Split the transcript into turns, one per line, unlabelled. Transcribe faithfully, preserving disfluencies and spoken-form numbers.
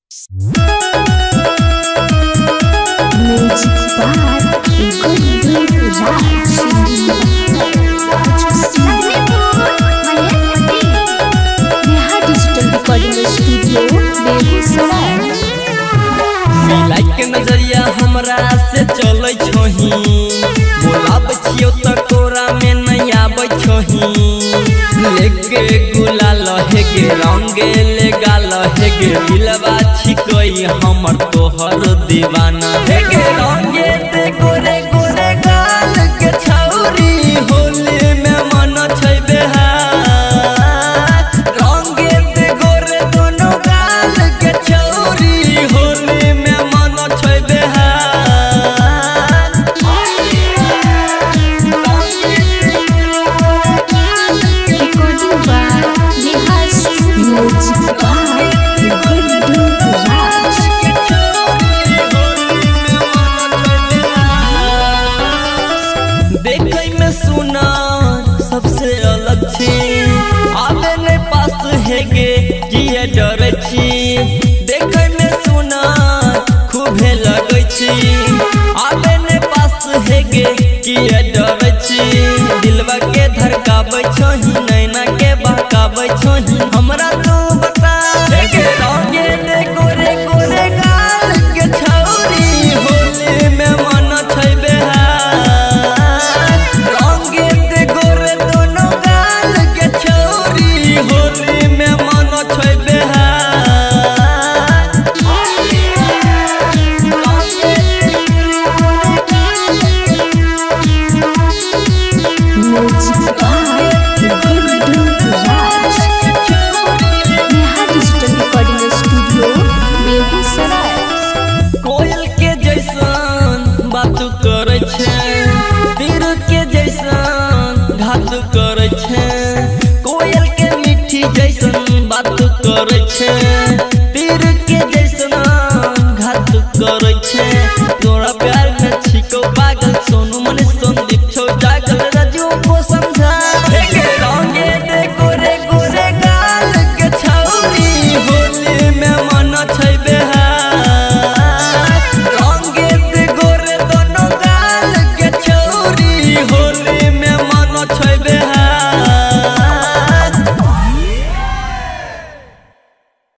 के नजरिया हमरा से चलै छही बोलाब छियो त कोरा में नहीं आबै छही लेके गुलाल हेगे रंगे ले गाल हेगे दिलवा छिकई हमर तोहर दीवाना हेगे रंगे दे गोरे गोरे गाल के छौरी होली में मन छै बेहार रंगे दे गोरे दोनों गाल के छौरी होली में मन छै बेहार
recording by Neha Studio
देखै में सुना सबसे अलग छी आबे ने पास हेगे किए डरै छी देखै में सुना खूबे लगै छी आबे ने पास हेगे किए डरै छी दिलवा के धड़काबै छही नैना के बहकाबै छही हमरा तू बता हेगे रंगे ने गोरे गोरे गाल के छौरी होली में मन छै बेहार रंगे दे गोरे दोनों गाल के छौरी होली में मन छै बेहार
Music by Gurdu Raj. Neha Digital Recording Studio, Begusaraय।
कोयल के जैसन बात करे छे तीर के जैसन घात करे छे कोयल के मीठी जैसन बात करे छे तीर के जैसन घात करे छे तोरा प्यार में छिको पागल सोनू मनीष संदीप छौ जा